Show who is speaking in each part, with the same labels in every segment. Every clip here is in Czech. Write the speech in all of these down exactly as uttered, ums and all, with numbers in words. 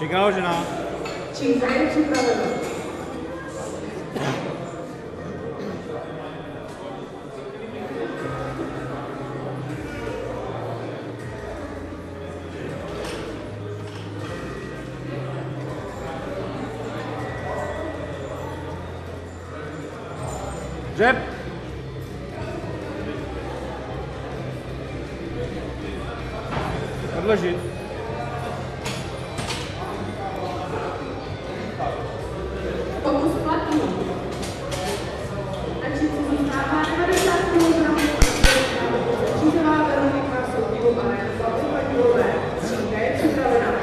Speaker 1: Činka naložená.
Speaker 2: Činka je připravena.
Speaker 1: Dřep. Odložit.
Speaker 2: Pokus platný. Na čímce zůstává devadesát kilogramů a čízová Veronika Soutilová a Slavy Padilové. Činka je připravena.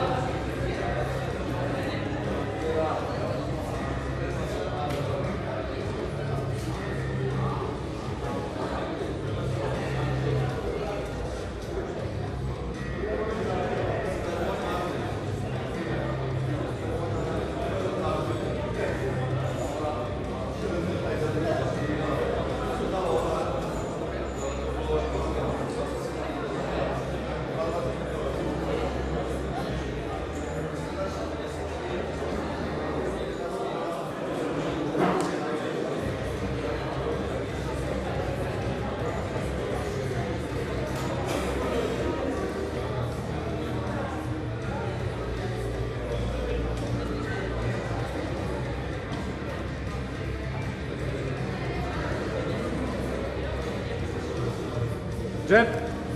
Speaker 1: Dřep.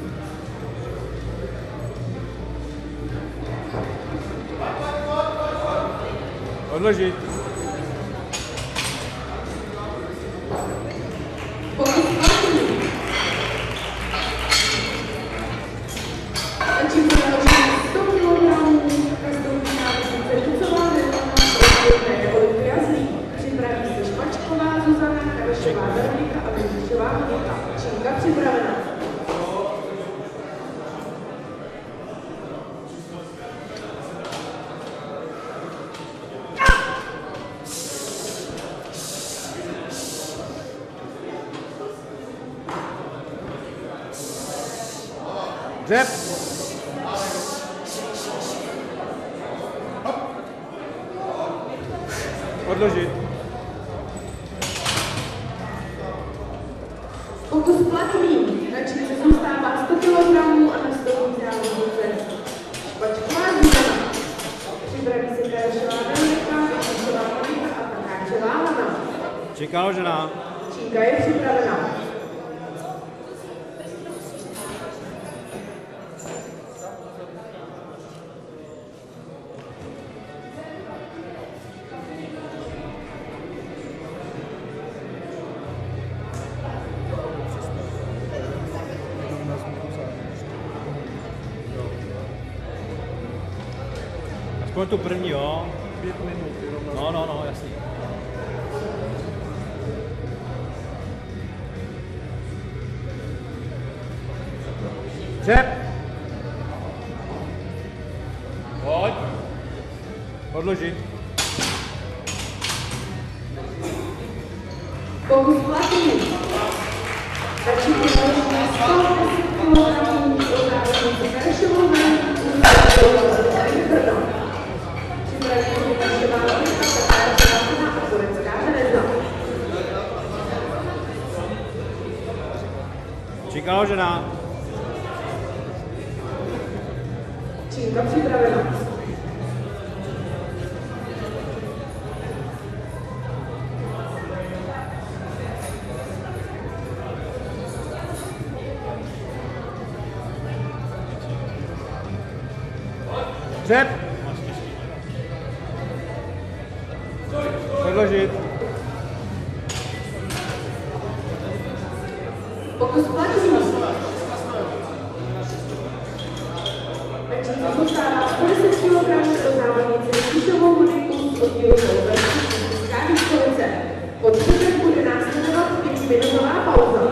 Speaker 1: Odložit.
Speaker 2: Pokus platný. Na čímce naložený sto kilogramů a stoupíná Cerucová Veronika Soutilová a Olympia Zlín. Připraví se Špačková Zuzana, Karešová Veronika a Ventušová Monika. Činka připravena.
Speaker 1: Dřep. Odložit.
Speaker 2: Pokus platný. Na čímce zůstává sto kilogramů a nastoupí závodnice Špačková Zuzana. Připraví se Karešová Veronika, Ventušová Monika a Takáčová Hana.
Speaker 1: Činka naložená.
Speaker 2: Činka je připravena.
Speaker 1: Aspoň tu první, jo? Pět minut. No, no, no, jasný. Dřep. Pojď. Odložit.
Speaker 2: Pokus platný. Začít je naložené sto deset kilogramů od závodnice Karešovou Veroniku a Brno. Připraví se Karešová Monika, Takáčová Hana a Korecká Tereza.
Speaker 1: Činka naložená.
Speaker 2: Činka připravena.
Speaker 1: Dřep. Odložit.
Speaker 2: Pokus platný. Na čímce zůstává sto deset kilogramů pro závodnici Ventušovou Moniku z oddílu Česká Výškovice. Po čtvrtek bude následovat pětiminutová pauza.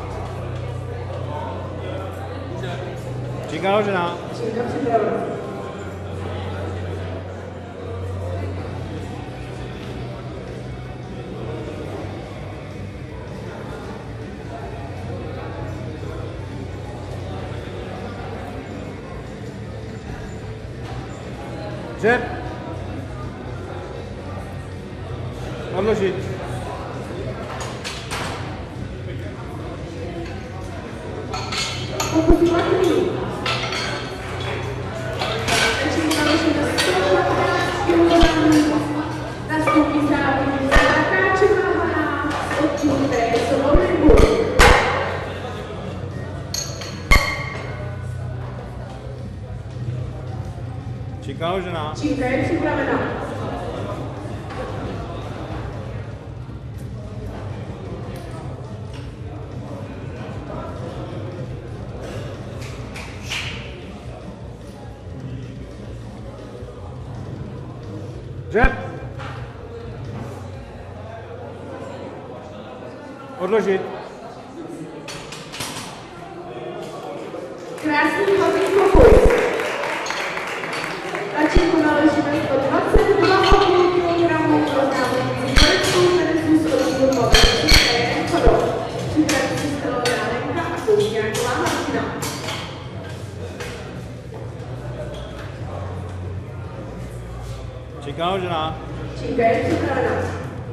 Speaker 1: Činka naložená.
Speaker 2: Činka připravena.
Speaker 1: Dřep. Odložit.
Speaker 2: Pokus platný. Začíná naložíme sto patnáct kilogramů. Nastoupí závodní zakáčová hana s odtímité svobodný bůh.
Speaker 1: Činka naložená.
Speaker 2: Činka je připravená.
Speaker 1: Dřep. Odložit.
Speaker 2: Krásný hlavní pokus. Na činku naložíme sto dvacet dva celá pět kilogramů pro závodnici koreckou teresu s oddílu České chodou. Připraví si Stelová Lenka a Kouzňáková Martina.
Speaker 1: Činka naložená.
Speaker 2: Činka je připravená.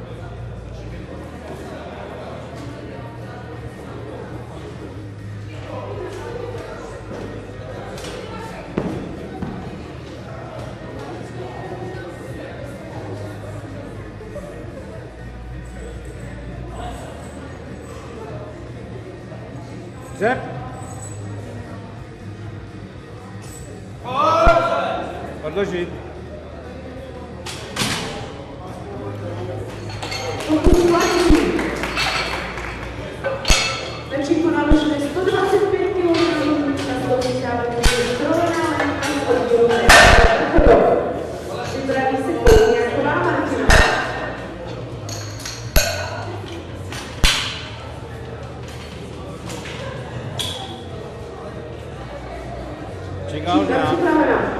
Speaker 1: Dřep. Odložit.
Speaker 2: Pokus platný. Na činku naložíme sto dvacet pět kilogramů. Nastoupí závodnici Stelová Lenka s oddílu České chodou. Připraví se Kouzňáková Martina.
Speaker 1: Činka
Speaker 2: Činka
Speaker 1: naložená.
Speaker 2: připravená.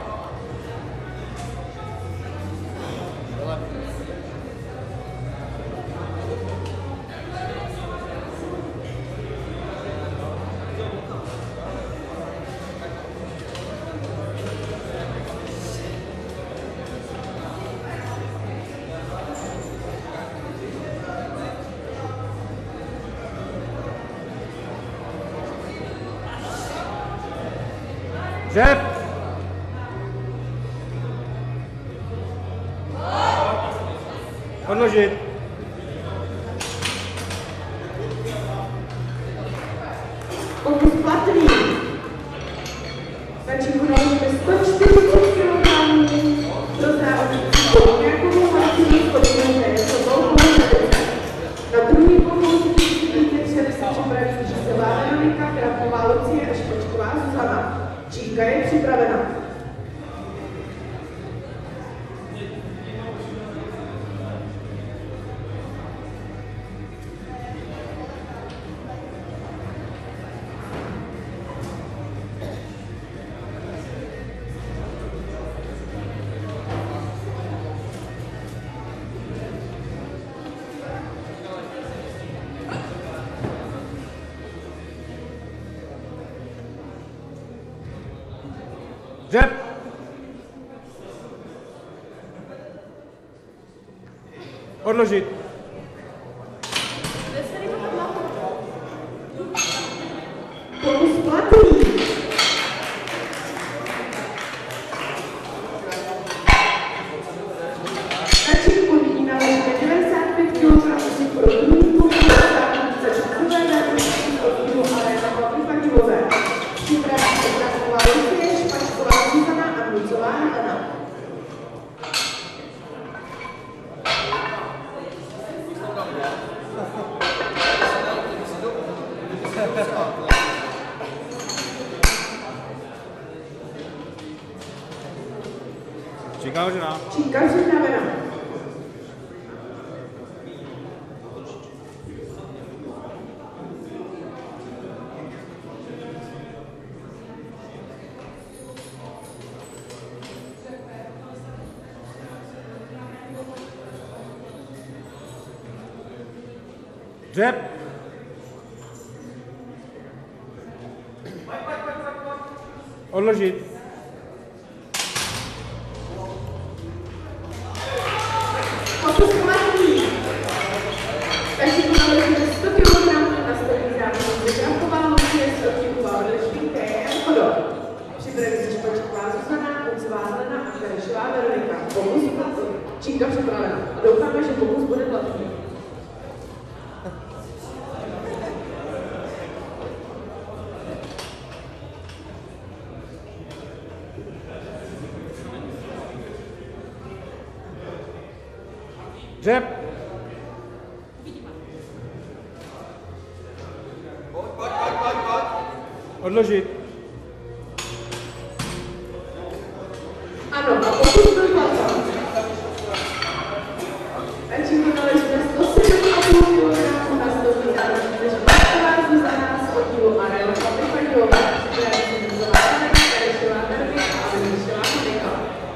Speaker 1: Dřep. Odložit.
Speaker 2: Pokus platný. Na činku naložíme sto čtyřicet kilogramů pro závodnici Kouzňákovou Martinu s oddílu tenisovou kořenice. Na druhý pokus víte, že se připraví Žízová Veronika, Krapová Lucie a Špačková Zuzana. Činka je připravená.
Speaker 1: Dřep. Odložit.
Speaker 2: Pokus platný. Na činku nyní naložíme devadesát pět kilogramů si pro druhý pokus závodnice Špačkové Veronika s oddílu Aréna Pavlivové. Připraví se Krapová Lucie, Špačková Zuzana a Nucová Helena.
Speaker 1: Činka naložená.
Speaker 2: Činka připravená.
Speaker 1: Dřep. Odložit.
Speaker 2: Pokus kulatý. Takže naložíme sto kilogramů na stolní závodní. Vykrampovaná Lucie s odtíková odlišníka je Chodor. Připraví se Špačková Zuzana, Kucová Helena a Ferešová Veronika. Pokus kulatý. Čínka připravena. A doufáme, že pokus bude hladký.
Speaker 1: Dřep. Odložit.
Speaker 2: Ano, a pokus byl hladký. Takže mu naležíme sto sedm a půl kilogramů na stolní závodní. Takže Špačková Zuzana s oddílu a Relka Vypadilova. Připraví se Kucová Helena, Ferešová Veronika a Ferešová Helena.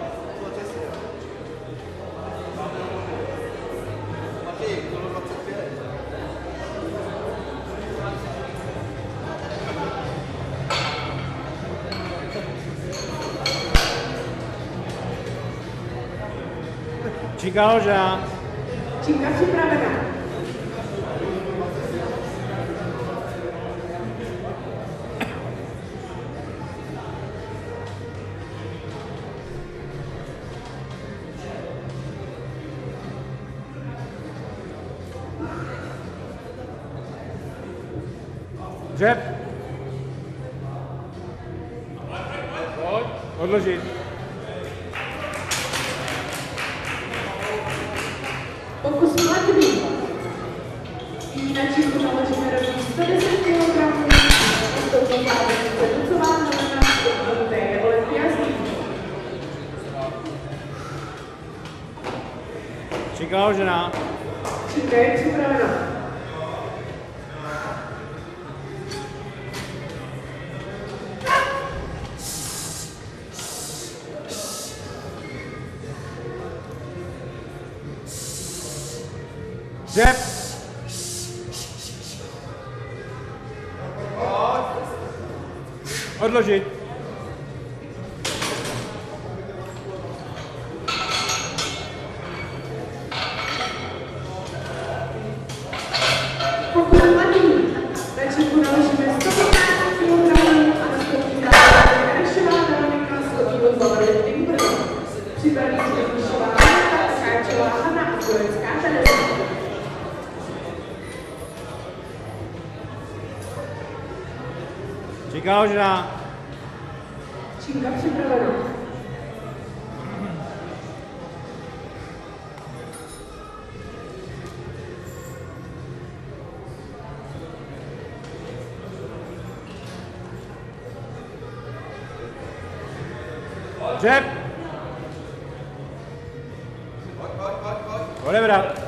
Speaker 1: Čínka Hoža.
Speaker 2: Čínka připravená.
Speaker 1: Dřep. Odložit.
Speaker 2: Pokus hladký. Na Čínku naložíme rovnou sto deset kilogramů. Stolní závodní. Kucová Helena s oddílu je Olympia Zlín.
Speaker 1: Čínka Hožena.
Speaker 2: Čínka je připravená.
Speaker 1: Dřep. Odložit.
Speaker 2: Pokus hladký. Na Čínku naložíme sto patnáct kilogramů a na stolní závodní Ferešová Veronika s oddílu powerlifting Brno. Připraví se Kucová Helena, Skáčová Hana a Korecká Tereza.
Speaker 1: Čínka Hožena.
Speaker 2: Čínka připravená.
Speaker 1: Dřep. Odebrat.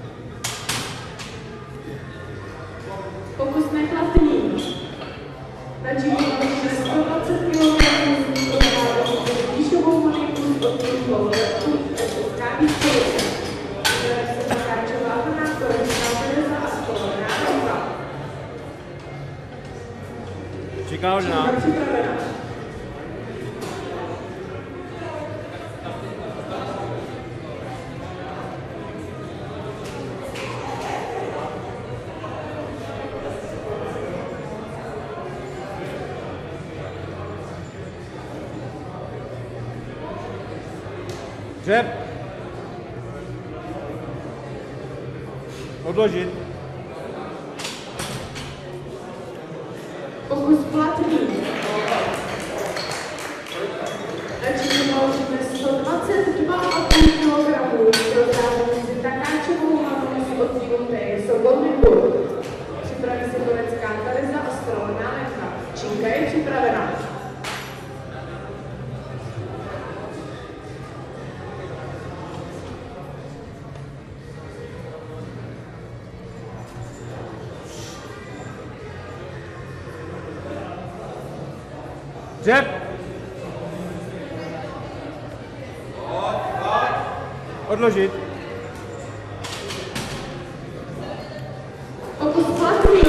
Speaker 2: Pokus nekladný. Na Čínku naložíme sto dvacet kilogramů z výšovou Moniku s oddílu powerlifting Káví Stolice. Připraví se Skáčová Hana, Korecká Tereza a Společná Helena.
Speaker 1: Čínka Hožena.
Speaker 2: Čínka připravená.
Speaker 1: Dřep. Odložit.
Speaker 2: Pokus platný. Na Čínku naložíme sto dvacet dva a půl kilogramů pro závodnici Takáčovou Hanu s oddílu T S O Golden Bull. Připraví se Korecká Tereza a Stolná Lenka. Čínka je připravená.
Speaker 1: Dřep. Odložit.
Speaker 2: Pokus platný.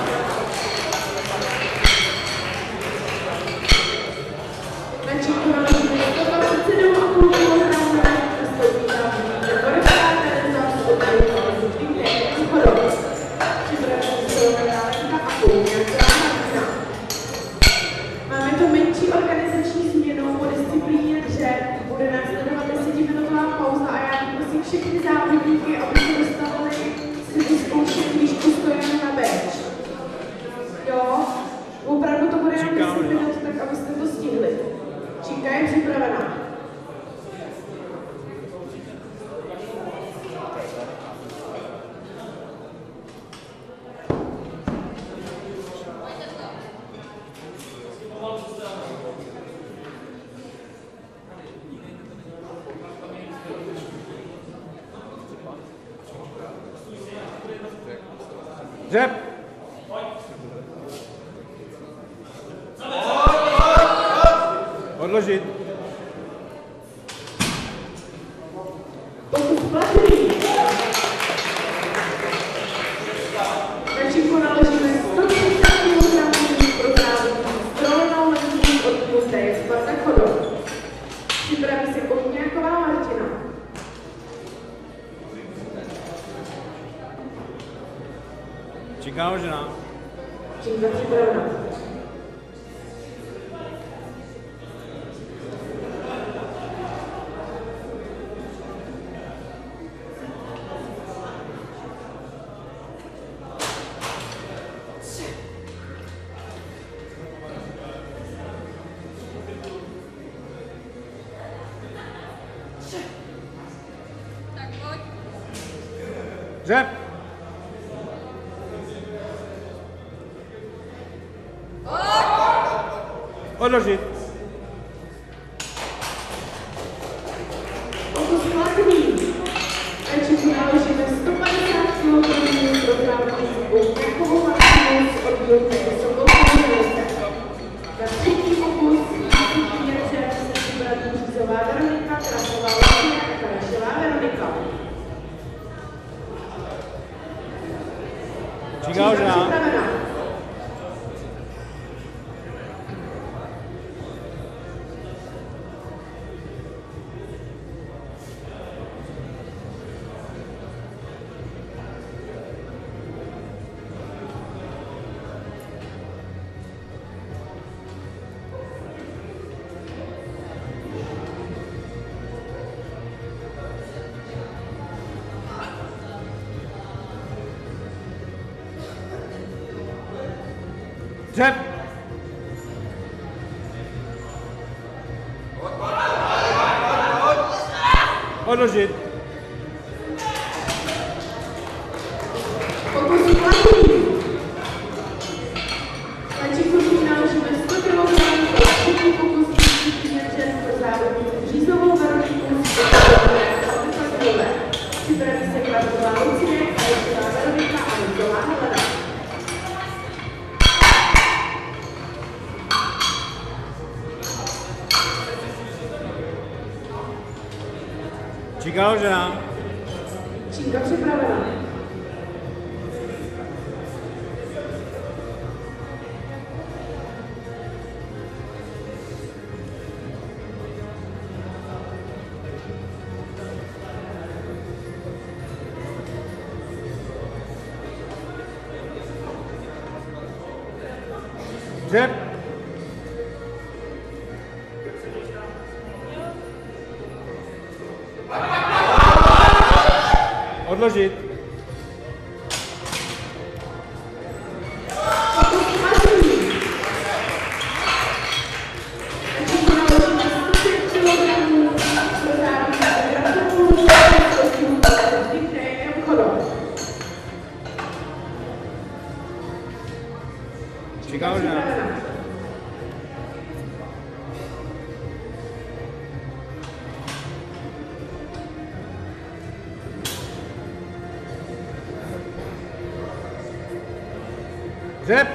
Speaker 2: Na Čínku naložíme sto dvacet sedm a půl kilogramů na stolní závodní. Korecká Tereza organizační změnou po disciplíně dřep bude následovat desetiminutová pauza a já prosím všechny závodníky, aby se dostavili si vyzkoušet výšku stojenu na bench. Jo? Opravdu to bude jenom deset minut, tak abyste to stihli. Čínka je připravená.
Speaker 1: Dřep! Odložit.
Speaker 2: Pokus platný. Na čínku naložíme sto třicet kilogramů pro závodní s trojnou lenzí od Hyundai Sparta Chodor. Připraví se Kochňáková Martina.
Speaker 1: Čínka naložená.
Speaker 2: Čínka připravená.
Speaker 1: Dřep! Odložit.
Speaker 2: Pokus platný. Na čínku naložíme sto padesát kilogramů pro závodní s Kochňákovou Martinu od Hyundai Sparta. Na třetí pokus disciplíně dřep se připraví Řízová Veronika, Krasová Lucie a Karašová Veronika.
Speaker 1: Čínka naložená. Dřep! Odložit.
Speaker 2: Pokus platný. Na čínku naložíme sto kilogramů pro třetí pokus disciplíně dřep pro závodní s Řízovou Veroniku s Kochňákovou. Připraví se Krasová Lucie, Karašová Veronika a Nicová Helena.
Speaker 1: Čínka naložená.
Speaker 2: Čínka připravená.
Speaker 1: Dřep! Odložit.
Speaker 2: Pokus platný. Na čínku naložíme sto pět kilogramů pro závodní s Krasovou Lucie od Hyundai Chodor.
Speaker 1: Čínka naložená. Dřep!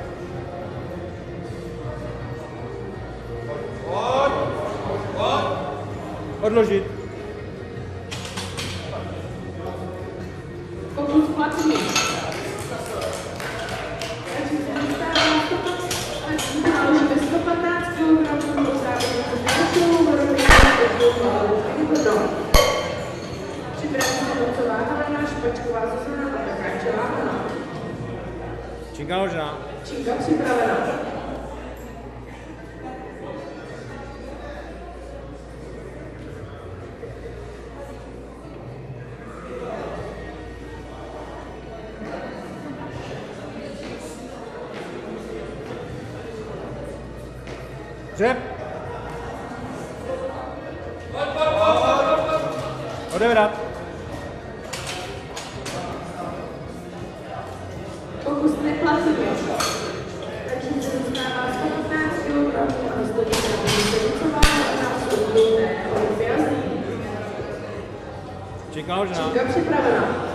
Speaker 1: Odložit.
Speaker 2: Pokus platný. Na čínku naložíme sto patnáct kilogramů pro závodní s Karašovou Veroniku od Hyundai. Připraví se Nicová Helena, Špačková Zuzana a Takáčová Hana.
Speaker 1: Čínka naložená.
Speaker 2: Čínka připravená.
Speaker 1: Řep. Odebrat.
Speaker 2: Pokus neplatí. Takže se dostává sto patnáct kilogramů a stojí na vysocováno a následuje olympiazní.
Speaker 1: Čekal, že nám.
Speaker 2: Činka připravená.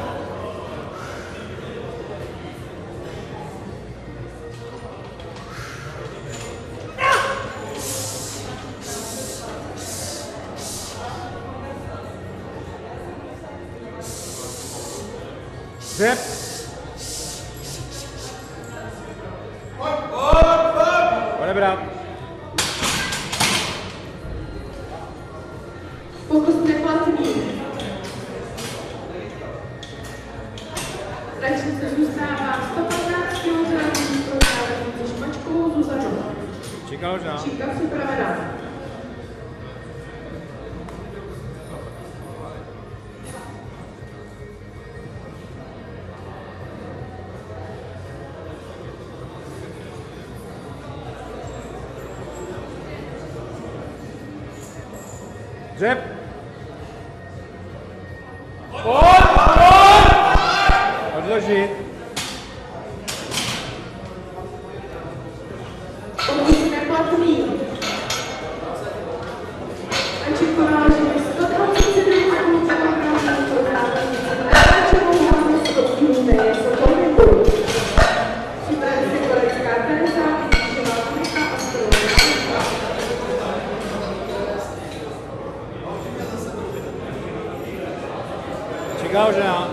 Speaker 1: Řep. Odebrat.
Speaker 2: Pokus neplatný. Radnice zůstává sto patnáct kilogramů pro závodnici Špačkovou Zuzanou.
Speaker 1: Čekal, že nám.
Speaker 2: Činka připravená.
Speaker 1: Řep. Pojď, pojď! Odložit.
Speaker 2: Pokus neplatný. Radčíko náleží sto dvacet sedm kilogramů pro závodnici Natáčovou Hanu Stopků Teje Sokolniku. Připraví se korecká Tereza, Štěvá Monika a Stolova.
Speaker 1: Čekal, že nám.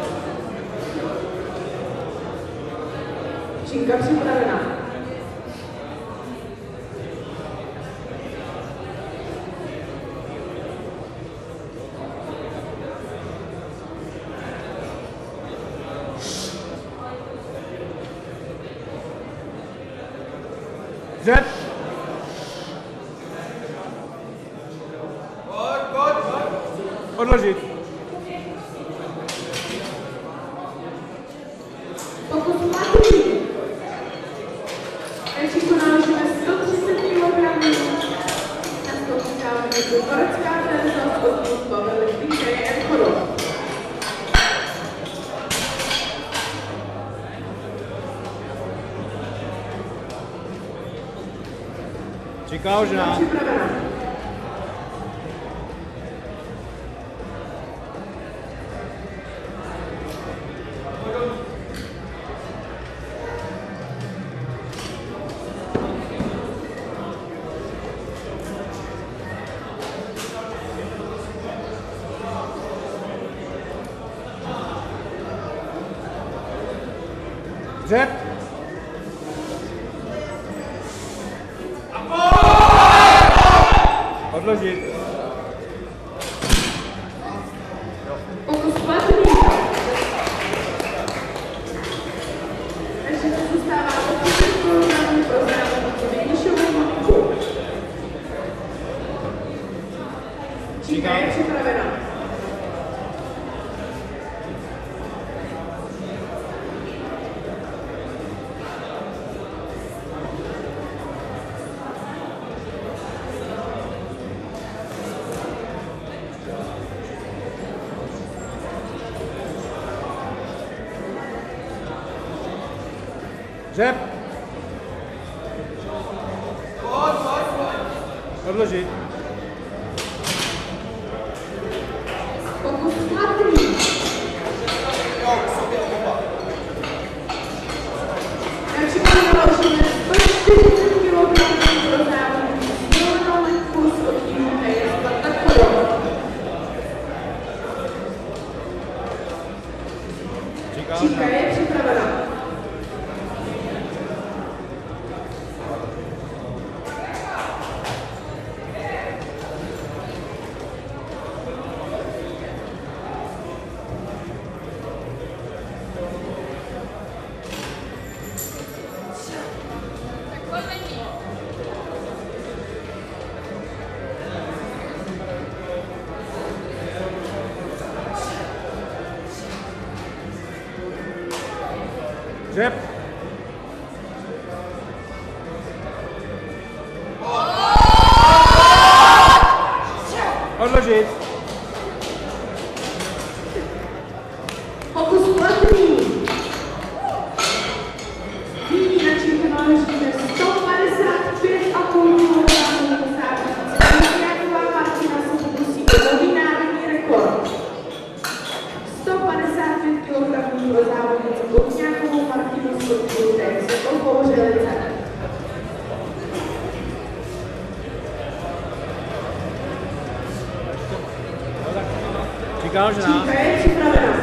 Speaker 2: Činka připravená.
Speaker 1: Řep. Odložit.
Speaker 2: Pokus platný. Radčíko náleží sto třicet kilogramů. Nastoupí závodnice korecká Tereza Stopků Pavel Teje Erchodov.
Speaker 1: Čekal, že nám.
Speaker 2: Připravená.
Speaker 1: Řep. Odložit.
Speaker 2: Pokus platný. Radnice zůstává o třicet kilogramů pro závodnici Nejnišovou Moniku. Činka je připravená.
Speaker 1: Řep. Odložit.
Speaker 2: Pokus platný. Radčíko náleží sto čtyřicet kilogramů pro závodnici Milanou Lidku z oddílu Teje Spartakovou. Činka je připravená.
Speaker 1: Řep. prodloužit.
Speaker 2: Pokus platný. Nyní načíte vážíme sto padesát pět a půl kilogramů závodnice. Jaková Martina se pokusí o nový národní rekord. sto padesát pět kilogramů pro závodnici Botňákovou Martinu z Podpůrek z Opouřelice.
Speaker 1: Říkal, že na...
Speaker 2: Číka je připravena.